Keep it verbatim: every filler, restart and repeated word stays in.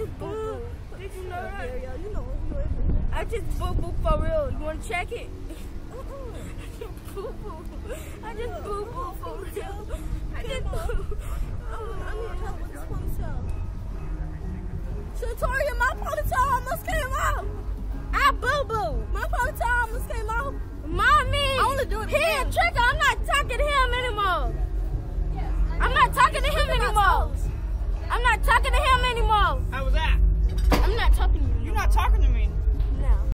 just boo boo. Did you know that? Yeah, yeah, you know, you know it. I just boo boo for real. You wanna check it? Uh-uh. Boo boo. I just boo boo for real. I just Come on. boo. I need help with this ponytail. Shatoria, my ponytail almost came out. I boo boo. My ponytail almost came out. Mommy. I wanna do it Here, again. trick